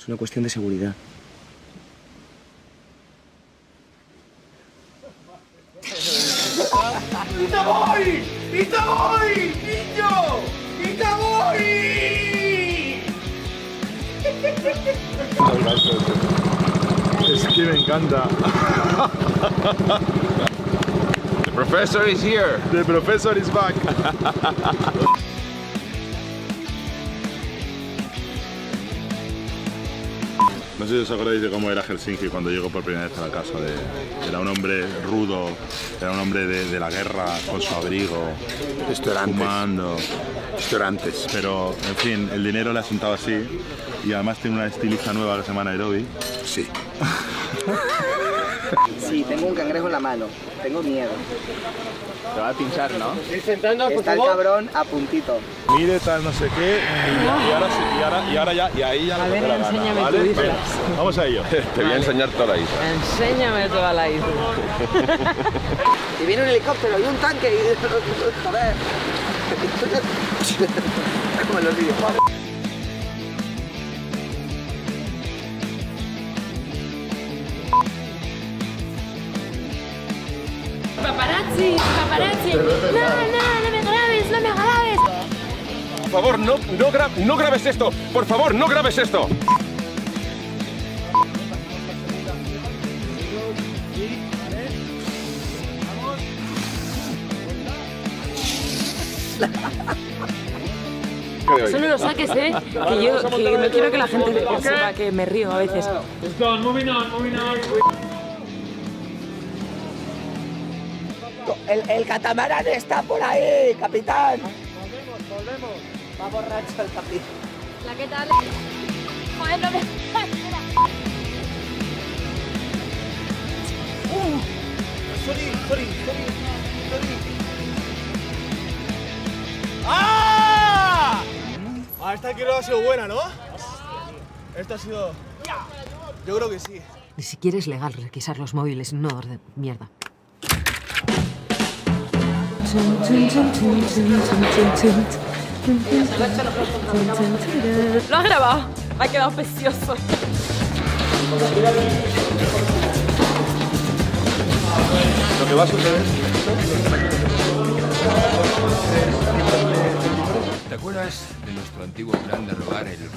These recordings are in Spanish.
Es una cuestión de seguridad. ¡Itaboi! ¡Itaboi! ¡Niño! ¡Itaboi! Es que me encanta. The professor is here. The professor is back. No sé si os acordáis de cómo era Helsinki cuando llegó por primera vez a la casa. Era un hombre rudo, era un hombre de la guerra, con su abrigo, fumando. Esto era antes. Pero, en fin, el dinero le ha sentado así y además tiene una estilista nueva que se llama Nairobi. Sí. Sí, tengo un cangrejo en la mano. Tengo miedo. Te va a pinchar, ¿no? Está el cabrón a puntito. Mire tal no sé qué y ahora ya, y ahí ya no te la gana, ¿vale? Venga, vamos a ello. Te voy a enseñar toda la isla. Enséñame toda la isla. Y viene un helicóptero y un tanque y... Joder. Como en los videojuegos. Paparazzi, paparazzi. No, no me grabes, no me grabes. Por favor, no grabes esto. Por favor, no grabes esto. Eso no lo saques, que yo no quiero que la gente sepa que me río a veces. Moving on. El catamarán está por ahí, capitán. Volvemos. Va borracho el capitán. La que tal. Joder, no me... Sorry. ¡Ah! Esta quiero ha sido buena, ¿no? Esta ha sido... Yo creo que sí. Ni siquiera es legal requisar los móviles en un odor de mierda. Lo has grabado. Ha quedado precioso. Lo que va a suceder... ¿Te acuerdas de nuestro antiguo plan de robar el...?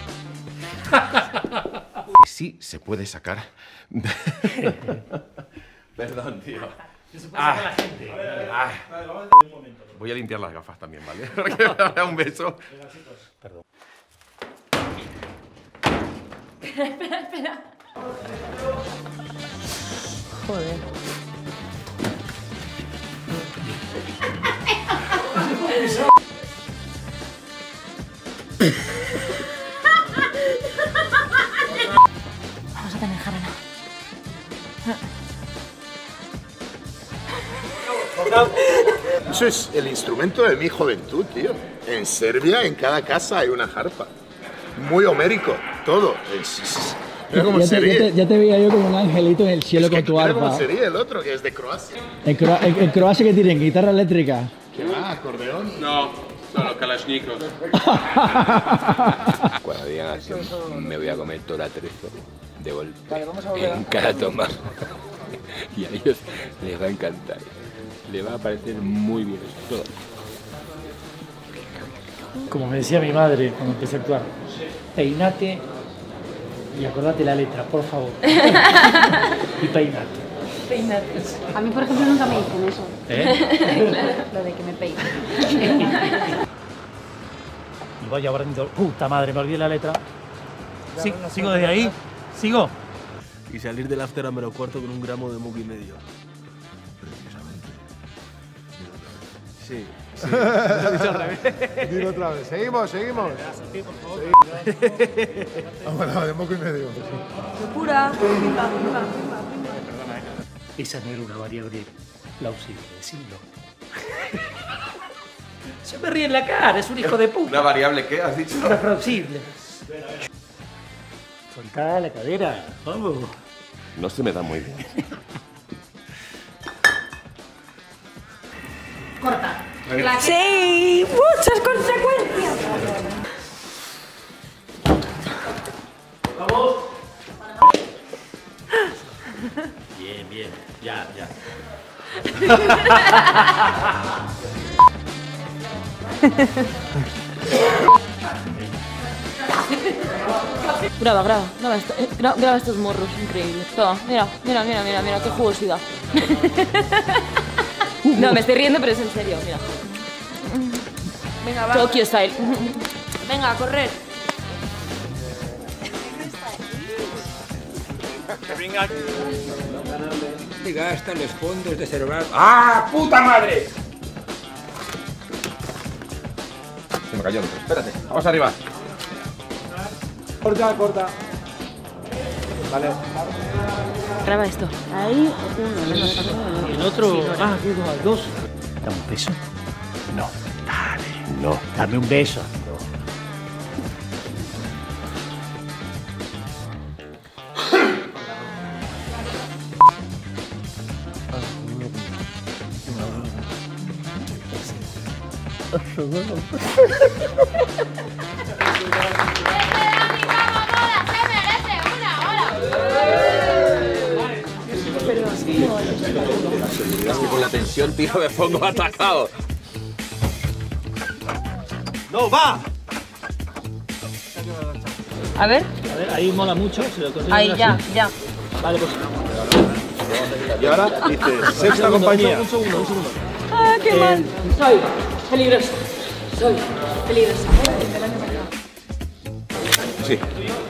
Y sí se puede sacar... Perdón, tío. Voy a limpiar las gafas también, ¿vale? Porque me da un beso. Perdón. Espera. Joder. Vamos a tener jarana. Eso es el instrumento de mi juventud, tío. En Serbia, en cada casa hay una arpa. Muy homérico, todo. Mira cómo se ríe. Ya te veía yo como un angelito en el cielo Es que con tu mira cómo arpa. se ríe el otro, que es de Croacia. ¿En Croacia qué tienen? ¿Guitarra eléctrica? ¿Qué va? ¿Acordeón? No, los kalashnikov. Cuando digan así, me voy a comer toda la trezo de golpe en cada toma. Y a ellos les va a encantar. Les va a parecer muy bien todo. Como me decía mi madre cuando empecé a actuar, peinate y acordate la letra, por favor. Y peinate. A mí, por ejemplo, nunca me dicen eso. Lo de que me peine. Y vaya barriendo, puta madre, me olvidé la letra. Sí, sigo desde ahí, sigo. Y salir del after a menos cuarto con 1 gramo de moco y medio. Sí. Lo he dicho al revés. Dilo otra vez. Seguimos. Vamos, de moco y medio. Pura. Esa no era una variable plausible, decirlo. Se me ríe en la cara, es un hijo de puta. ¿Una variable qué has dicho? Una plausible. Soltá la cadera, vamos. No se me da muy bien. Corta. Sí, muchas consecuencias. Bien, ya. Graba estos morros, increíble. Toma, mira, qué jugosidad. No, me estoy riendo, pero es en serio, mira. Venga, va. Tokyo Style. Venga, a correr. Y gasta los fondos de cerebral. ¡Ah, puta madre! Se me cayó. Espérate, vamos arriba. Corta. Vale. Graba esto. Ahí, uno. Y el otro. Ah, ¿qué dos? ¿Dame un beso? No. Dale. No. Dame un beso. Es que con la tensión, tío, me pongo atacado. ¡No, va! A ver. A ver, ahí mola mucho. Si lo conseguimos Ahí, ya. Vale, pues. Y ahora dice, sexta compañía. Un segundo. Ah, qué mal. Soy peligrosa. Sí.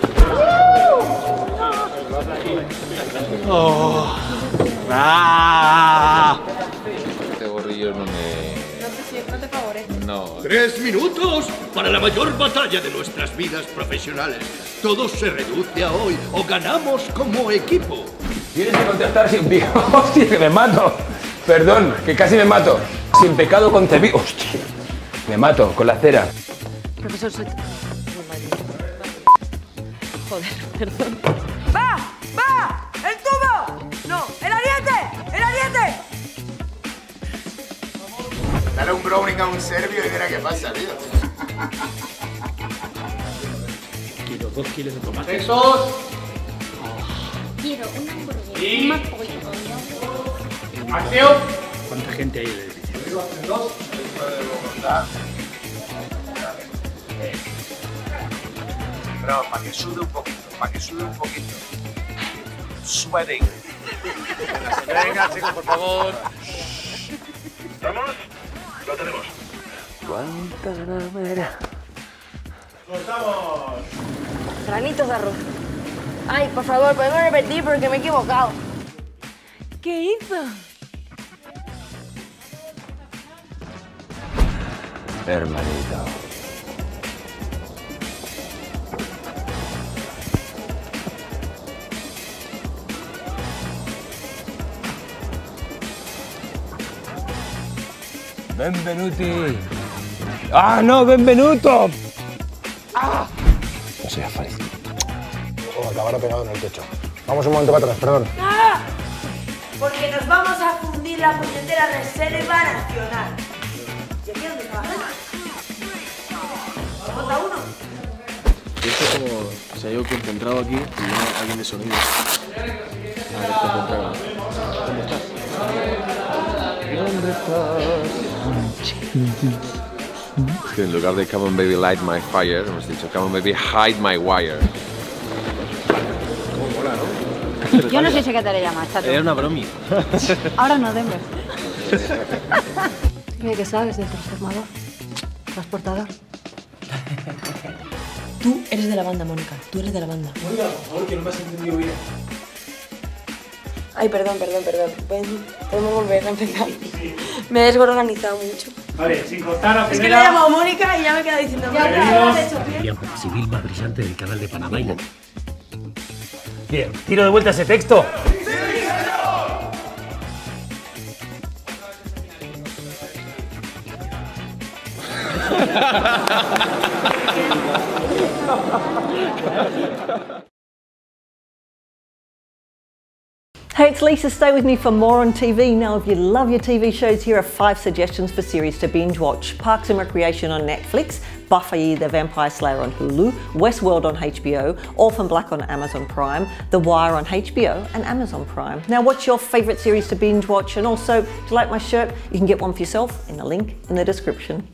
Este gorrillo no te favorece. No. 3 minutos para la mayor batalla de nuestras vidas profesionales. Todo se reduce a hoy o ganamos como equipo. Tienes que contestar sin pie. Hostia, que me mato. Perdón, que casi me mato. Sin pecado concebido. Hostia. Me mato con la cera. Profesor, soy... Joder, perdón. ¡Va! ¡El tubo! ¡No! ¡El ariete! Dale un browning a un serbio y mira qué pasa, tío. Quiero 2 kilos de tomate. ¡Textos! Quiero una hamburguesa, un pollo. ¡Acción! ¿Cuánta gente hay en el edificio? Pero para que sude un poquito, Sweating. Venga, chicos, por favor. ¿Vamos? Lo tenemos. ¡Cortamos! Granitos de arroz. Ay, por favor, podemos repetir porque me he equivocado. ¿Qué hizo? Hermanito. Benvenuti. ¡Ah, no! ¡Benvenuto! ¡Ah! No seas fácil. Oh, la vara pegado en el techo. Vamos un momento para atrás, perdón. ¡Ah! Porque nos vamos a fundir la puñetera reserva nacional. ¿Y aquí dónde trabajas? ¿Falta uno? Esto es como si hay algo concentrado aquí y viene alguien de sonido. A ver, concentrado. ¿Dónde estás? Es que en lugar de come on baby light my fire, hemos dicho come on baby hide my wire. Yo no sé si qué te le llamas, chato. Era una bromi. Ahora no, Denver. ¿Qué sabes del transformador? Transportador. Tú eres de la banda, Mónica. Tú eres de la banda. Mónica, por favor, que no me has entendido bien. Ay, perdón. Podemos volver a empezar. Me he desorganizado mucho. Vale, sin cortar a Es que le he llamado Mónica y ya me he quedado diciendo... Guía civil más brillante del canal de Panamá. Bien, tiro de vuelta ese texto. Hey, it's Lisa. Stay with me for more on TV. Now, if you love your TV shows, here are 5 suggestions for series to binge watch. Parks and Recreation on Netflix, Buffy the Vampire Slayer on Hulu, Westworld on HBO, Orphan Black on Amazon Prime, The Wire on HBO and Amazon Prime. Now, what's your favourite series to binge watch? And also, if you like my shirt, you can get one for yourself in the link in the description.